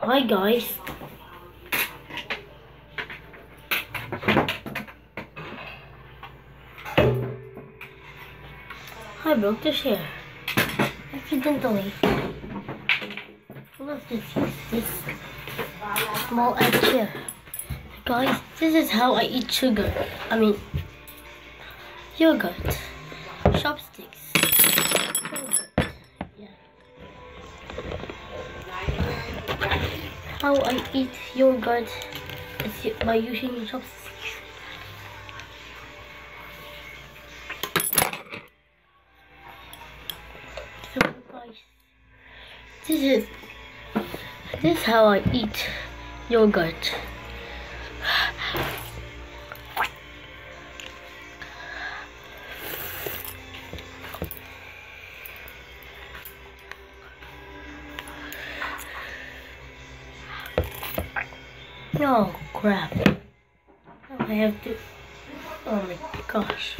Hi guys. I broke the chair accidentally. Let's just use this small egg chair. Guys, this is how I eat sugar. I mean yogurt. Chopsticks. Yogurt. Yeah. How I eat yogurt is by using chopsticks. So guys, this is how I eat yogurt. Oh crap. I have to, oh my gosh.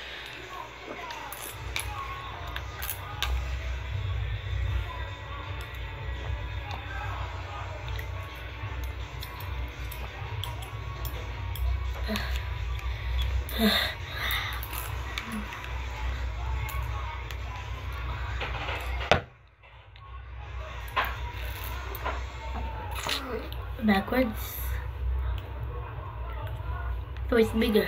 Backwards, so it's bigger.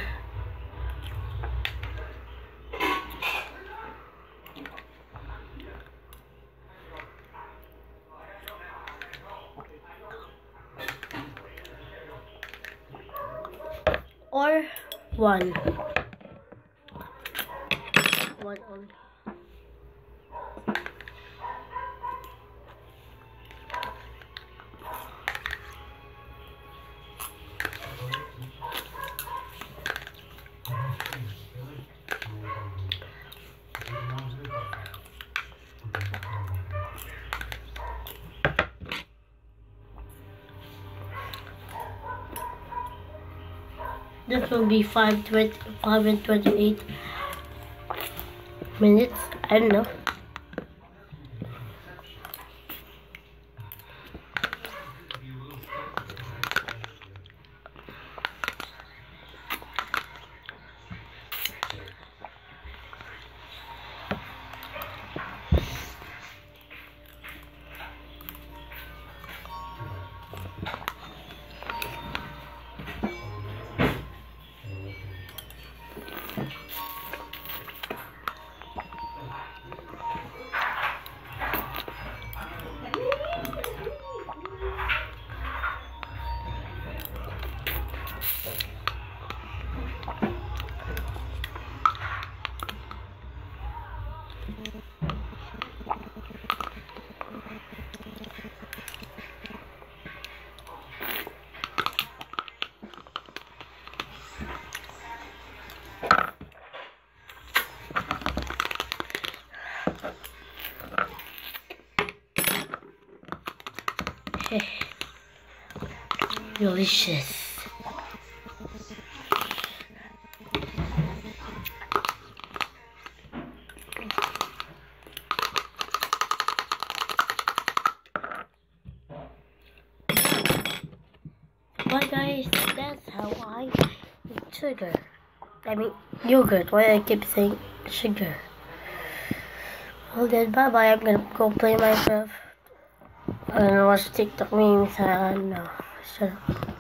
Or one only. This will be 5 and 28 minutes. I don't know. Delicious. Bye guys, that's how I eat sugar. I mean yogurt. Why I keep saying sugar? Well then, bye bye. I'm gonna go play Minecraft and watch TikTok memes and no, shut up.